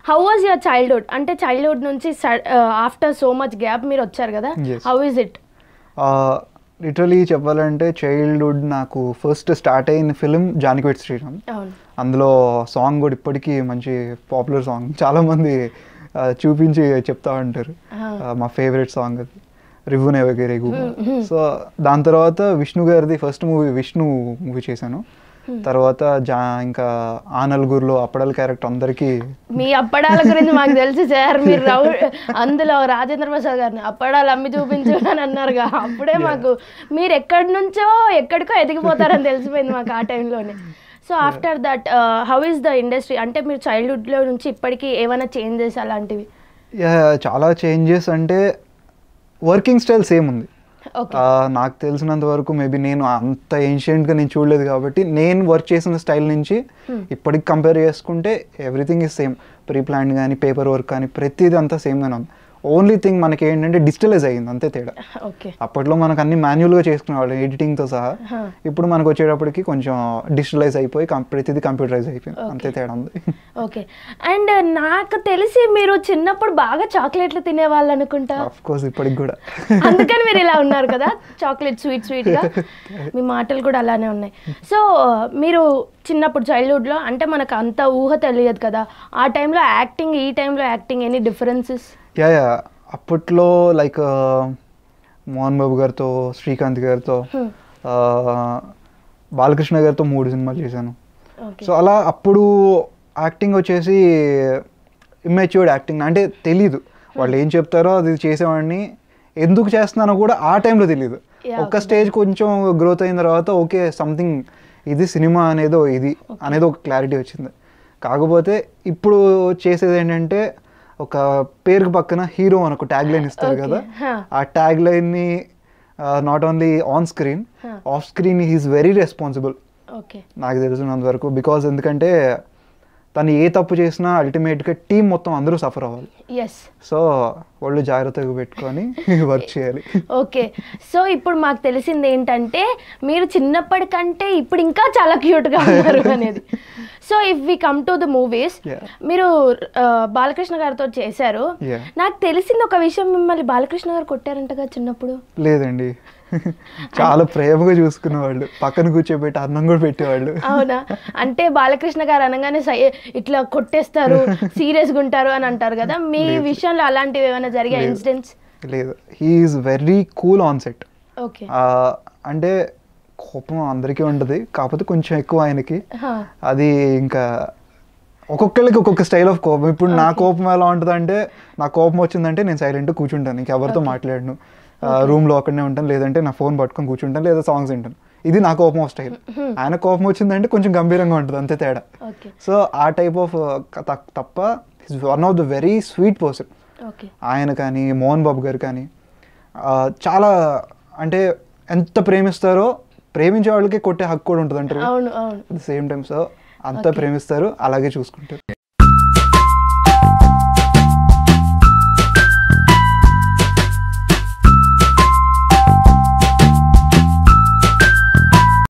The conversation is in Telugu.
How was your childhood? అంటే చైల్డ్హుడ్ నుంచి ఆఫ్టర్ సో మచ్ గ్యాప్ మీరు వచ్చారు కదా, హౌ ఇస్ ఇట్? లిటరలీ చెప్పాలంటే చైల్డ్హుడ్ నాకు ఫస్ట్ స్టార్ట్ అయిన ఫిలిం జానకి శ్రీరామ్. అందులో సాంగ్ కూడా ఇప్పటికీ మంచి పాపులర్ సాంగ్, చాలామంది చూపించి చెప్తా ఉంటారు మా ఫేవరెట్ సాంగ్ అది, రివ్వునే వగేరేగు. సో దాని తర్వాత విష్ణు గారిది ఫస్ట్ మూవీ విష్ణు మూవీ చేశాను. తర్వాత ఇంకా ఆ నలుగురులో అప్పడాల క్యారెక్టర్ అందరికి. మీ అప్పడాల గురించి మాకు తెలుసు సార్, మీరు అందులో రాజేంద్ర ప్రసాద్ గారిని అప్పడాలు అమ్మి చూపించు అని అన్నారుగా, అప్పుడే మాకు మీరు ఎక్కడి నుంచో ఎక్కడికో ఎదిగిపోతారని తెలిసిపోయింది మాకు ఆ టైంలోనే. So after that how is the industry? అంటే మీరు చైల్డ్హుడ్లో నుంచి ఇప్పటికీ ఏమైనా చేంజెస్ అలాంటివి? చాలా చేంజెస్ అంటే వర్కింగ్ స్టైల్ సేమ్ ఉంది. నాకు తెలిసినంత వరకు మేబీ నేను అంత ఏన్షియంట్గా నేను చూడలేదు కాబట్టి నేను వర్క్ చేసిన స్టైల్ నుంచి ఇప్పటికి కంపేర్ చేసుకుంటే everything is same. Pre plan కానీ పేపర్ వర్క్ కానీ ప్రతిదీ అంతా సేమ్గానే ఉంది. ఓన్లీ థింగ్ మనకి ఏంటంటే డిజిటలైజ్ అయ్యింది అంతే తేడా. అప్పట్లో మనకు అన్ని మాన్యువల్గా చేసుకునేవాళ్ళు ఎడిటింగ్తో సహా, ఇప్పుడు మనకు వచ్చేటప్పటికి కొంచెం డిజిటలైజ్ అయిపోయి ప్రతిదీ కంప్యూటరైజ్ అయిపోయింది, అంతే తేడా ఉంది. ఓకే. అండ్ నాకు తెలిసి మీరు చిన్నప్పుడు బాగా చాక్లెట్లు తినేవాళ్ళు అనుకుంటా. ఆఫ్ కోర్స్ ఇప్పటికి కూడా, అందుకని మీరు ఇలా ఉన్నారు కదా, చాక్లెట్ స్వీట్గా. మీ మాటలు కూడా అలానే ఉన్నాయి. సో మీరు చిన్నప్పుడు చైల్డ్హుడ్లో అంటే మనకు అంత ఊహ తెలియదు కదా, ఆ టైంలో యాక్టింగ్ ఈ టైంలో యాక్టింగ్ ఎనీ డిఫరెన్సెస్? యా అప్పట్లో లైక్ మోహన్ బాబు గారితో, శ్రీకాంత్ గారితో, బాలకృష్ణ గారితో 3 సినిమాలు చేశాను. సో అలా అప్పుడు యాక్టింగ్ వచ్చేసి ఇమ్మెచ్యూర్డ్ యాక్టింగ్, అంటే తెలీదు వాళ్ళు ఏం చెప్తారో అది చేసేవాడిని, ఎందుకు చేస్తున్నానో కూడా ఆ టైంలో తెలియదు. ఒక్క స్టేజ్ కొంచెం గ్రోత్ అయిన తర్వాత ఓకే సంథింగ్ ఇది సినిమా అనేది ఒక క్లారిటీ వచ్చింది. కాకపోతే ఇప్పుడు చేసేది ఏంటంటే ఒక పేరుకు పక్కన హీరో అని ఒక ట్యాగ్ లైన్ ఇస్తారు కదా, ఆ ట్యాగ్ లైన్ని not only on screen, off screen he's very responsible నాకు తెలిసినంత వరకు. బికాజ్ ఎందుకంటే తను ఏ తప్పు చేసినా అల్టిమేట్గా టీం మొత్తం అందరూ సఫర్ అవ్వాలి. సో వాళ్ళు జాగ్రత్తగా పెట్టుకొని వర్క్ చేయాలి. ఓకే. సో ఇప్పుడు మాకు తెలిసింది ఏంటంటే మీరు చిన్నప్పటికంటే ఇప్పుడు ఇంకా చాలా క్యూట్గా ఉన్నారు అనేది. So if we come to the movies, మీరు బాలకృష్ణ గారితో చేశారు. నాకు తెలిసింది ఒక విషయం, మిమ్మల్ని బాలకృష్ణ గారు కొట్టారంటగా చిన్నప్పుడు? లేదండి, చాలా ప్రేమగా చూసుకునేవాళ్ళు, పక్కన కూర్చోబెట్టి అన్నం కూడా పెట్టేవాళ్ళు. అవునా? అంటే బాలకృష్ణ గారు అనగానే ఇట్లా కొట్టేస్తారు, సీరియస్గా ఉంటారు అని అంటారు కదా, మీ విషయంలో అలాంటివి ఏమైనా జరిగే ఇన్సిడెంట్స్? లేదు, he's very cool on set. Okay. అంటే కోపం అందరికీ ఉంటుంది, కాకపోతే కొంచెం ఎక్కువ ఆయనకి. అది ఇంకా ఒక్కొక్కరికి ఒక్కొక్క స్టైల్ ఆఫ్ కోపం. ఇప్పుడు నా కోపం ఎలా ఉంటుంది అంటే, నా కోపం వచ్చిందంటే నేను సైలెంట్గా కూర్చుంటాను, ఇంకెవరితో మాట్లాడను, రూమ్లో అక్కడనే ఉంటాను, లేదంటే నా ఫోన్ పట్టుకొని కూర్చుంటాను, లేదా సాంగ్స్ వింటాను. ఇది నా కోపం ఆఫ్ స్టైల్. ఆయన కోపం వచ్చిందంటే కొంచెం గంభీరంగా ఉంటుంది, అంతే తేడా. సో ఆ టైప్ ఆఫ్ తప్ప is one of the very sweet person. ఆయన కానీ మోహన్ బాబు గారు కానీ చాలా, అంటే ఎంత ప్రేమిస్తారో, ప్రేమించే వాళ్ళకి కొట్టే హక్కు కూడా ఉంటుంది అంటారు. At the same time so అంతా ప్రేమిస్తారు, అలాగే చూసుకుంటారు.